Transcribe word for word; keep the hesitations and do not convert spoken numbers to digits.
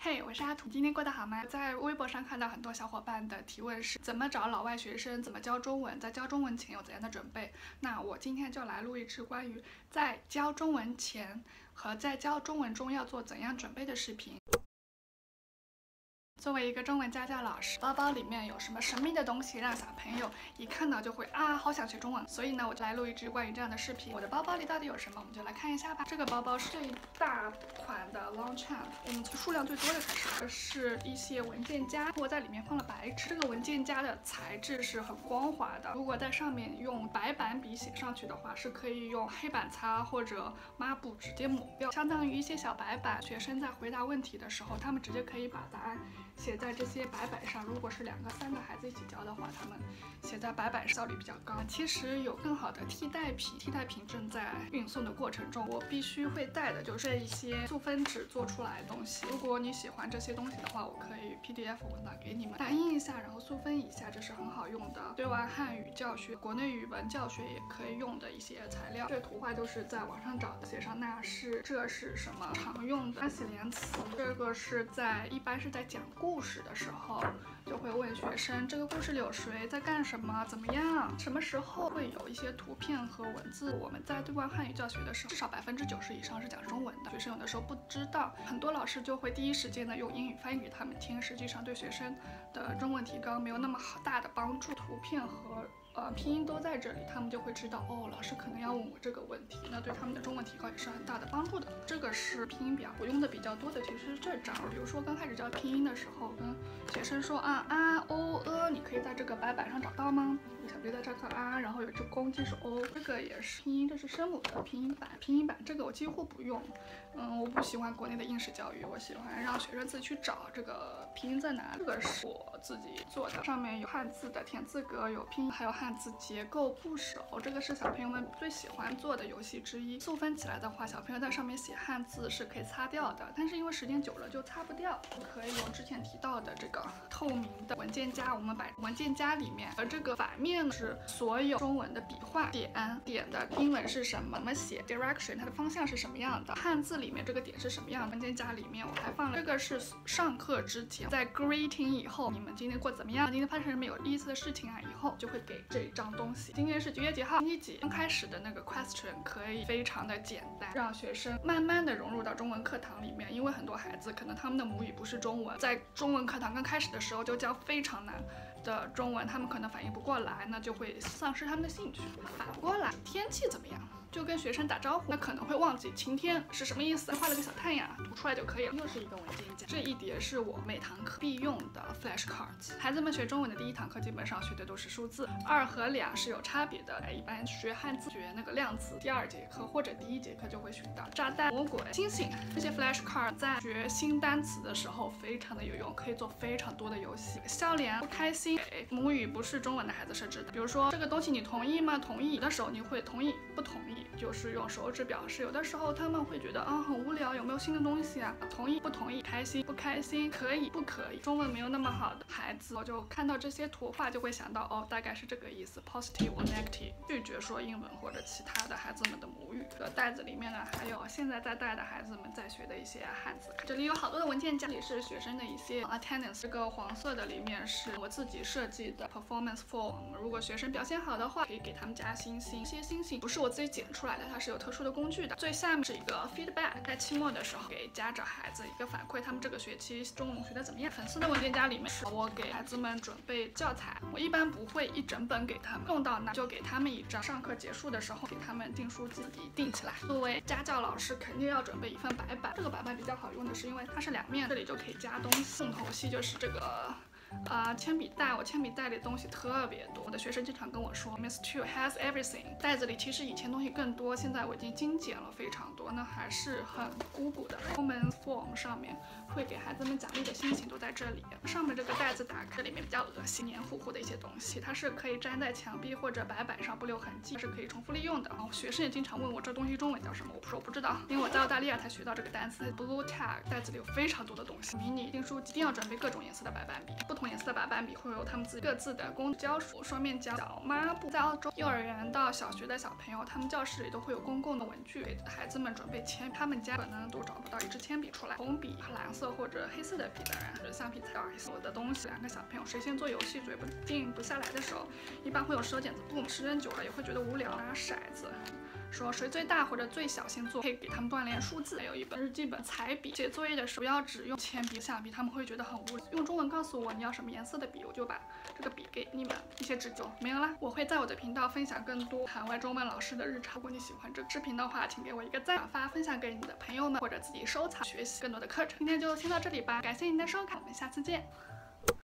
嘿，我是阿土，今天过得好吗？在微博上看到很多小伙伴的提问是，怎么找老外学生，怎么教中文，在教中文前有怎样的准备？那我今天就来录一支关于在教中文前和在教中文中要做怎样准备的视频。作为一个中文家教老师，包包里面有什么神秘的东西，让小朋友一看到就会啊，好想学中文。所以呢，我就来录一支关于这样的视频。我的包包里到底有什么？我们就来看一下吧。这个包包是这一大款的 Longchamp， 我们从数量最多的开始，这是一些文件夹，我在里面放了白纸。这个文件夹的材质是很光滑的，如果在上面用白板笔写上去的话，是可以用黑板擦或者抹布直接抹掉，相当于一些小白板。学生在回答问题的时候，他们直接可以把答案写在这些白板上。如果是两个、三个孩子一起教的话，他们写在白板上效率比较高。其实有更好的替代品，替代品正在运送的过程中。我必须会带的就是一些塑封纸做出来的东西。如果你喜欢这些东西的话，我可以 P D F 文档给你们打印一下，然后塑封一下，这是很好用的。对外汉语教学、国内语文教学也可以用的一些材料。这图画就是在网上找的，写上那是这是什么常用的关系连词。这个是在一般是在讲故事的时候，就会问学生这个故事里有谁在干什么，怎么样，什么时候会有一些图片和文字。我们在对外汉语教学的时候，至少百分之九十以上是讲中文的，学生有的时候不知道，很多老师就会第一时间的用英语翻译给他们听，实际上对学生的中文提高没有那么好大的帮助。图片和呃，拼音都在这里，他们就会知道哦，老师可能要问我这个问题，那对他们的中文提高也是很大的帮助的。这个是拼音表，我用的比较多的其实是这张。比如说刚开始教拼音的时候，跟学生说啊啊哦呃，你可以在这个白板上找到吗？小朋友在这看啊，然后有只公鸡是哦，这个也是拼音，这是声母的拼音版。拼音版这个我几乎不用，嗯，我不喜欢国内的应试教育，我喜欢让学生自己去找这个拼音在哪里。这个是我自己做的，上面有汉字的填字格，有拼音，还有汉字结构部首。这个是小朋友们最喜欢做的游戏之一。塑封起来的话，小朋友在上面写汉字是可以擦掉的，但是因为时间久了就擦不掉。可以用之前提到的这个透明的文件夹，我们把文件夹里面，而这个反面是所有中文的笔画，点点的英文是什么，怎么写 direction， 它的方向是什么样的，汉字里面这个点是什么样的。文件夹里面我还放了这个是上课之前，在 greeting 以后，你们今天过怎么样？今天发生什么有意思的事情啊？以后就会给这一张东西。今天是几月几号？星期几？刚开始的那个 question 可以非常的简单，让学生慢慢的融入到中文课堂里面。因为很多孩子可能他们的母语不是中文，在中文课堂刚开始的时候就教非常难的中文，他们可能反应不过来，那就会丧失他们的兴趣。反过来，天气怎么样？就跟学生打招呼，那可能会忘记晴天是什么意思，画了个小太阳，读出来就可以了。又是一个文件夹，这一叠是我每堂课必用的 flashcards。孩子们学中文的第一堂课基本上学的都是数字，二和两是有差别的。一般学汉字学那个量词，第二节课或者第一节课就会学到炸弹、魔鬼、星星。这些 flashcard 在学新单词的时候非常的有用，可以做非常多的游戏。笑脸、不开心，给母语不是中文的孩子设置的。比如说这个东西你同意吗？同意的时候你会同意，不同意就是用手指表示。有的时候他们会觉得啊很无聊，有没有新的东西啊？同意不同意，开心不开心，可以不可以？中文没有那么好的孩子，我就看到这些图画就会想到哦，大概是这个意思 ，positive or negative， 拒绝说英文或者其他的孩子们的母语。这个袋子里面呢，还有现在在带的孩子们在学的一些汉字。这里有好多的文件夹，这里是学生的一些 attendance。这个黄色的里面是我自己设计的 performance form， 如果学生表现好的话，可以给他们加星星。这些星星不是我自己剪出来的，它是有特殊的工具的。最下面是一个 feedback， 在期末的时候给家长孩子一个反馈，他们这个学期中文学的怎么样。粉色的文件夹里面是我给孩子们准备教材，我一般不会一整本给他们，用到那就给他们一张，上课结束的时候给他们订书机自己订起来。作为家教老师肯定要准备一份白板，这个白板比较好用的是因为它是两面，这里就可以加东西。重头戏就是这个啊、呃，铅笔袋，我铅笔袋里东西特别多。我的学生经常跟我说 ，Miss Chu has everything。袋子里其实以前东西更多，现在我已经精简了非常多，那还是很鼓鼓的。Performance form 上面会给孩子们奖励的心情都在这里。上面这个袋子打开，里面比较恶心、黏糊糊的一些东西，它是可以粘在墙壁或者白板上不留痕迹，是可以重复利用的。然后学生也经常问我这东西中文叫什么，我说我不知道，因为我在澳大利亚才学到这个单词。Blue tag 袋子里有非常多的东西，迷你订书机，一定要准备各种颜色的白板笔。不同颜色的白板笔会有他们自己各自的工具胶水、双面胶、小抹布。在澳洲，幼儿园到小学的小朋友，他们教室里都会有公共的文具，给孩子们准备铅。他们家可能都找不到一支铅笔出来，红笔、蓝色或者黑色的笔，当然是橡皮擦、所有的东西。两个小朋友谁先做游戏，嘴不静不下来的时候，一般会有手剪子布，时间久了也会觉得无聊，拿骰子。说谁最大或者最小先做，可以给他们锻炼数字。还有一本日记本、彩笔，写作业的时候不要只用铅笔、橡皮，他们会觉得很无聊。用中文告诉我你要什么颜色的笔，我就把这个笔给你们。一些纸就没有啦。我会在我的频道分享更多海外中文老师的日常。如果你喜欢这个视频的话，请给我一个赞、转发、分享给你的朋友们，或者自己收藏学习更多的课程。今天就先到这里吧，感谢您的收看，我们下次见。